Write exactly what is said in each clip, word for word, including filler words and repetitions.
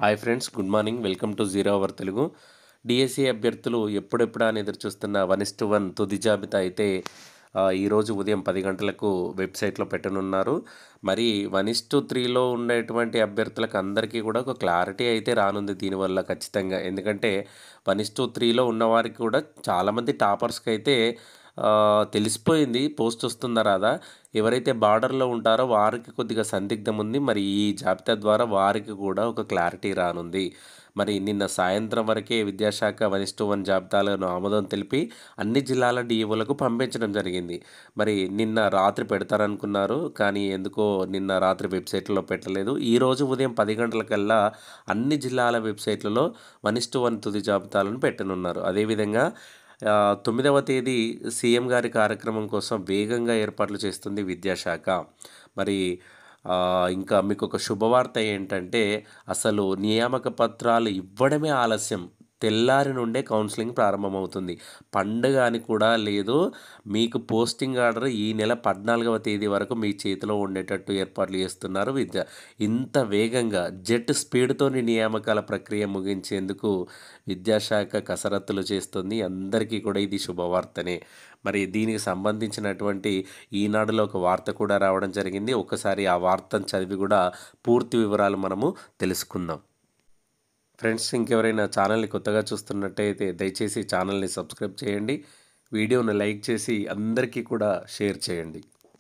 Hi friends, good morning. Welcome to zero hour Telugu. DSC అభ్యర్థులు ఎప్పుడెప్పుడా అని ఎదురు చూస్తున్న వన్ ఇస్ టు వన్ తుది జాబితా అయితే ఆ, ఈరోజు ఉదయం పది గంటలకు వెబ్సైట్లో పెట్టనున్నారు. మరి వన్ ఇస్ టు త్రీలో ఉండేటువంటి అభ్యర్థులకు అందరికీ కూడా ఒక క్లారిటీ అయితే రానుంది దీనివల్ల ఖచ్చితంగా. ఎందుకంటే వన్ ఇస్ టు త్రీలో ఉన్నవారికి కూడా చాలామంది టాపర్స్కి అయితే ఆ, తెలిసిపోయింది పోస్ట్ వస్తుందా రాదా. ఎవరైతే బార్డర్లో ఉంటారో వారికి కొద్దిగా సందిగ్ధం ఉంది. మరి ఈ జాబితా ద్వారా వారికి కూడా ఒక క్లారిటీ రానుంది. మరి నిన్న సాయంత్రం వరకే విద్యాశాఖ వన్ ఇస్ టు వన్ జాబితాలను ఆమోదం తెలిపి అన్ని జిల్లాల డిఈఓలకు పంపించడం జరిగింది. మరి నిన్న రాత్రి పెడతారనుకున్నారు, కానీ ఎందుకో నిన్న రాత్రి వెబ్సైట్లో పెట్టలేదు. ఈరోజు ఉదయం పది గంటలకల్లా అన్ని జిల్లాల వెబ్సైట్లలో వన్ ఇస్ టు వన్ తుది జాబితాలను పెట్టనున్నారు. అదేవిధంగా ఆ, తొమ్మిదవ తేదీ సీఎం గారి కార్యక్రమం కోసం వేగంగా ఏర్పాట్లు చేస్తుంది విద్యాశాఖ. మరి ఆ, ఇంకా మీకు ఒక శుభవార్త ఏంటంటే, అసలు నియామక పత్రాలు ఇవ్వడమే ఆలస్యం. తెల్లారి నుండే కౌన్సిలింగ్ ప్రారంభమవుతుంది. పండుగ అని కూడా లేదు. మీకు పోస్టింగ్ ఆర్డర్ ఈ నెల పద్నాలుగవ తేదీ వరకు మీ చేతిలో ఉండేటట్టు ఏర్పాట్లు చేస్తున్నారు విద్య. ఇంత వేగంగా జెట్ స్పీడ్తోని నియామకాల ప్రక్రియ ముగించేందుకు విద్యాశాఖ కసరత్తులు చేస్తుంది. అందరికీ కూడా ఇది శుభవార్తనే. మరి దీనికి సంబంధించినటువంటి ఈనాడులో ఒక వార్త కూడా రావడం జరిగింది. ఒకసారి ఆ వార్తను చదివి కూడా పూర్తి వివరాలు మనము తెలుసుకుందాం. ఫ్రెండ్స్, ఇంకెవరైనా ఛానల్ని కొత్తగా చూస్తున్నట్టయితే దయచేసి ఛానల్ని సబ్స్క్రైబ్ చేయండి. వీడియోను లైక్ చేసి అందరికీ కూడా షేర్ చేయండి.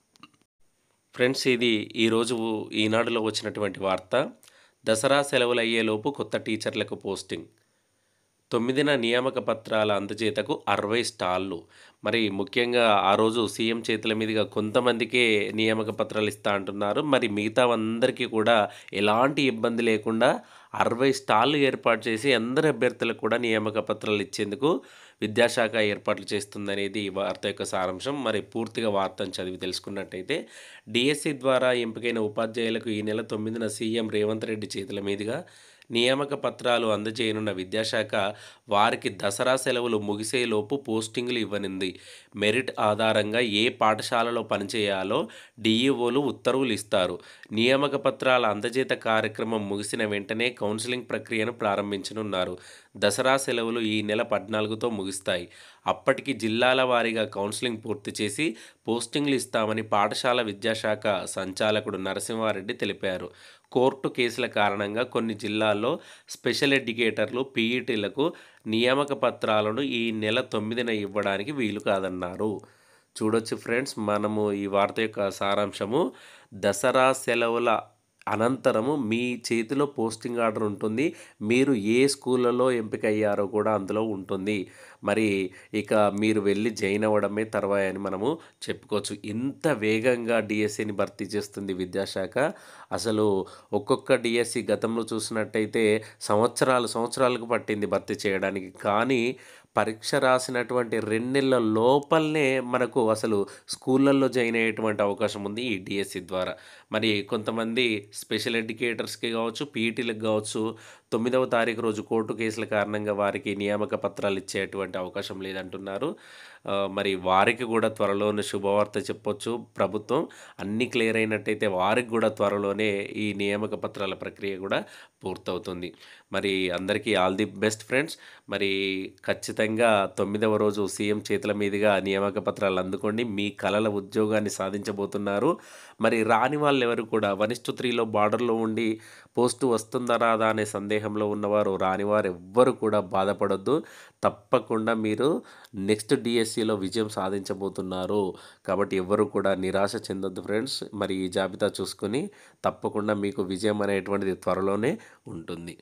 ఫ్రెండ్స్, ఇది ఈరోజు ఈనాడులో వచ్చినటువంటి వార్త. దసరా సెలవులు అయ్యేలోపు కొత్త టీచర్లకు పోస్టింగ్. తొమ్మిదిన నియామక పత్రాల అందజేతకు అరవై స్టాళ్ళు. మరి ముఖ్యంగా ఆ రోజు సీఎం చేతుల మీదుగా కొంతమందికే నియామక పత్రాలు ఇస్తా అంటున్నారు. మరి మిగతా అందరికీ కూడా ఎలాంటి ఇబ్బంది లేకుండా అరవై స్టాళ్ళు ఏర్పాటు చేసి అందరి అభ్యర్థులకు కూడా నియామక పత్రాలు ఇచ్చేందుకు విద్యాశాఖ ఏర్పాట్లు చేస్తుందనేది ఈ వార్త యొక్క సారాంశం. మరి పూర్తిగా వార్తను చదివి తెలుసుకున్నట్టయితే, డిఎస్సి ద్వారా ఎంపికైన ఉపాధ్యాయులకు ఈ నెల తొమ్మిదిన సీఎం రేవంత్ రెడ్డి చేతుల మీదుగా నియామక పత్రాలు అందజేయనున్న విద్యాశాఖ వారికి దసరా సెలవులు ముగిసేలోపు పోస్టింగులు ఇవ్వనుంది. మెరిట్ ఆధారంగా ఏ పాఠశాలలో పనిచేయాలో డిఈఓలు ఉత్తర్వులు ఇస్తారు. నియామక పత్రాల అందజేత కార్యక్రమం ముగిసిన వెంటనే కౌన్సిలింగ్ ప్రక్రియను ప్రారంభించనున్నారు. దసరా సెలవులు ఈ నెల పద్నాలుగుతో ముగుస్తాయి. అప్పటికి జిల్లాల వారీగా కౌన్సిలింగ్ పూర్తి చేసి పోస్టింగ్లు ఇస్తామని పాఠశాల విద్యాశాఖ సంచాలకుడు నరసింహారెడ్డి తెలిపారు. కోర్టు కేసుల కారణంగా కొన్ని జిల్లాల్లో స్పెషల్ ఎడ్యుకేటర్లు, పీఈటీలకు నియామక పత్రాలను ఈ నెల తొమ్మిదిన ఇవ్వడానికి వీలు కాదన్నారు. చూడొచ్చు ఫ్రెండ్స్, మనము ఈ వార్త యొక్క సారాంశము. దసరా సెలవుల అనంతరము మీ చేతిలో పోస్టింగ్ ఆర్డర్ ఉంటుంది. మీరు ఏ స్కూళ్ళలో ఎంపిక అయ్యారో కూడా అందులో ఉంటుంది. మరి ఇక మీరు వెళ్ళి జాయిన్ అవ్వడమే తర్వాయి అని మనము చెప్పుకోవచ్చు. ఇంత వేగంగా డిఎస్సిని భర్తీ చేస్తుంది విద్యాశాఖ. అసలు ఒక్కొక్క డిఎస్సి గతంలో చూసినట్టయితే సంవత్సరాలు సంవత్సరాలకు పట్టింది భర్తీ చేయడానికి. కానీ పరీక్ష రాసినటువంటి రెండు నెలల లోపలనే మనకు అసలు స్కూళ్ళల్లో జాయిన్ అయ్యేటువంటి అవకాశం ఉంది ఈ డిఎస్సి ద్వారా. మరి కొంతమంది స్పెషల్ ఎడ్యుకేటర్స్కి కావచ్చు, పీఈటీలకు కావచ్చు, తొమ్మిదవ తారీఖు రోజు కోర్టు కేసుల కారణంగా వారికి నియామక పత్రాలు ఇచ్చేటువంటి అవకాశం లేదంటున్నారు. ఆ, మరి వారికి కూడా త్వరలోనే శుభవార్త చెప్పొచ్చు ప్రభుత్వం. అన్నీ క్లియర్ అయినట్టయితే వారికి కూడా త్వరలోనే ఈ నియామక పత్రాల ప్రక్రియ కూడా పూర్తవుతుంది. మరి అందరికీ ఆల్ ది బెస్ట్ ఫ్రెండ్స్. మరి ఖచ్చితంగా తొమ్మిదవ రోజు సీఎం చేతుల మీదుగా నియామక పత్రాలు అందుకోండి. మీ కలల ఉద్యోగాన్ని సాధించబోతున్నారు. మరి రాని వాళ్ళు ఎవరు కూడా వన్ ఇస్ టు త్రీలో బార్డర్లో ఉండి పోస్టు వస్తుందా రాదా అనే సందేహంలో ఉన్నవారు, రానివారు ఎవ్వరు కూడా బాధపడొద్దు. తప్పకుండా మీరు నెక్స్ట్ డిఎస్సిలో విజయం సాధించబోతున్నారు. కాబట్టి ఎవ్వరు కూడా నిరాశ చెందొద్దు ఫ్రెండ్స్. మరి ఈ జాబితా చూసుకుని తప్పకుండా మీకు విజయం అనేటువంటిది త్వరలోనే ఉంటుంది.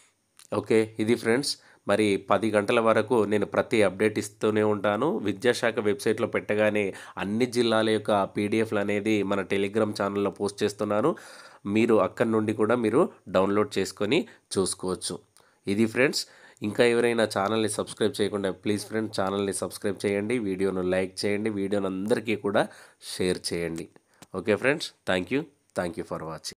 ఓకే, ఇది ఫ్రెండ్స్. మరి పది గంటల వరకు నేను ప్రతి అప్డేట్ ఇస్తూనే ఉంటాను. విద్యాశాఖ వెబ్సైట్లో పెట్టగానే అన్ని జిల్లాల యొక్క పీడిఎఫ్లు అనేది మన టెలిగ్రామ్ ఛానల్లో పోస్ట్ చేస్తున్నాను. మీరు అక్కడి నుండి కూడా మీరు డౌన్లోడ్ చేసుకొని చూసుకోవచ్చు. ఇది ఫ్రెండ్స్. ఇంకా ఎవరైనా ఛానల్ని సబ్స్క్రైబ్ చేయకుండా ప్లీజ్ ఫ్రెండ్స్ ఛానల్ని సబ్స్క్రైబ్ చేయండి. వీడియోను లైక్ చేయండి. వీడియోను అందరికీ కూడా షేర్ చేయండి. Okay friends, thank you thank you for watching.